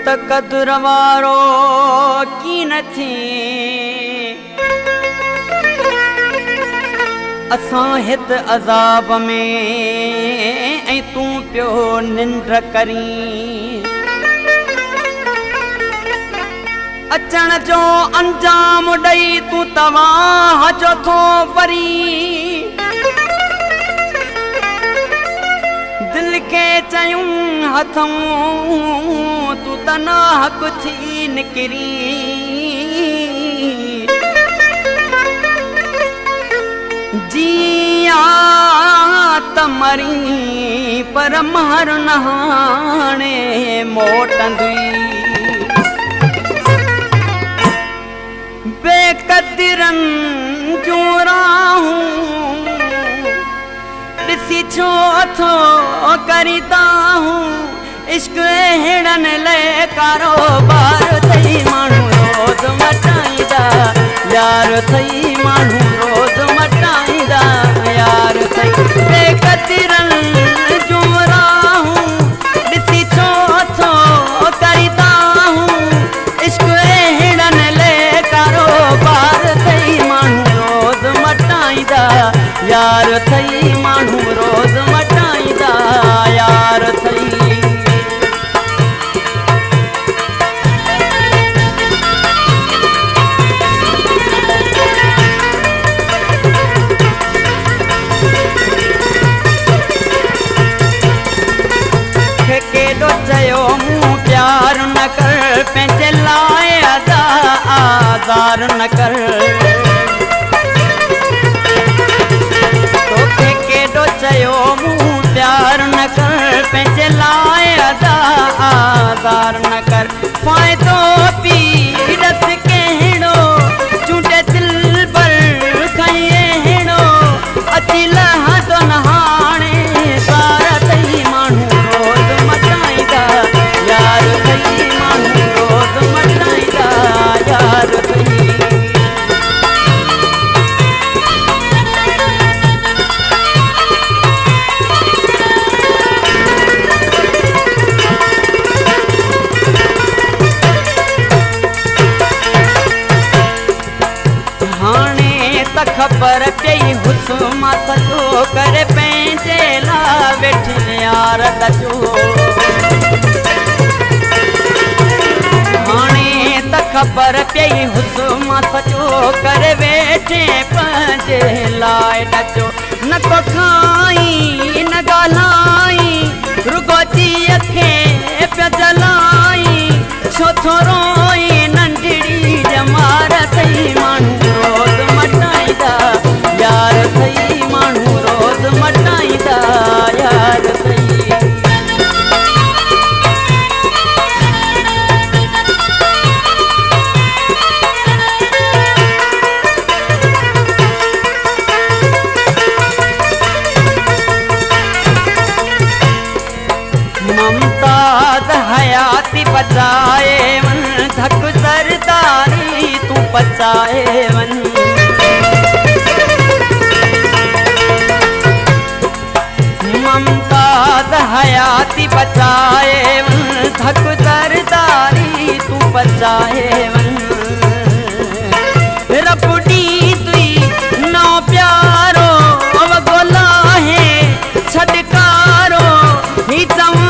त कदुर वारो की न थी असां हित अज़ाब में ऐं तूं पियो निंड करी अचण जो अंजाम ॾई तूं तव्हां जो थो वरी दिल के चयूं हथों तू तना हक थी निकरी जिया तमरी पर महर नहाने मोटंदी बेकदरन जो राहूं ॾिसी छो थो करीदा हूँ इश्क हेड़न ले कारोबार थई माण्हू रोज़ मटाईंदा यार थई माण्हू रोज़ मटाईंदा यार थई बेकदरन जो राहूं ॾिसी छो थो करीदा हूँ इश्क हेड़न ले कारोबार थई माण्हू रोज़ मटाईंदा यार थई माण्हू रोज़ मटाईंदा यार थई केॾो चयो मूं प्यार न कर पंहिंजे लाइ आज़ार न कर तोखे केॾो चयो मूं प्यार न कर पंहिंजे लाइ आज़ार न कर फ़ाइदो पी ॾस कहिड़ो चूंडे दिल पर खई अहिड़ो अची लहंदो न हाणे सारा थई माण्हू रोज़ मटाईंदा यार थई माण्हू रोज़ मटाईंदा यार थई ख़बर पई हुस्मा सजो करे पंहिंजे लाइ वेठे यार ॾचो हाणे त ख़बर पई हुस्मा सजो करे वेठे पंहिंजे लाइ ॾचो न को खाई न ॻाल्हाई रुगो जीअ खे पिया जलाई छो थो रोई नंढड़ी जमार थई माण्हू रोज़ मटाईंदा यार थई माण्हू रोज़ मटाईंदा यार थई मुमताज़ हयाती बचाए वन धक सरदारी तू बचाए वन मुमताज़ हयाती बचाए वन धक सरदारी तू बचाए वन रब डी तुई नौ प्यारो अब गोला है छटकारो ही चम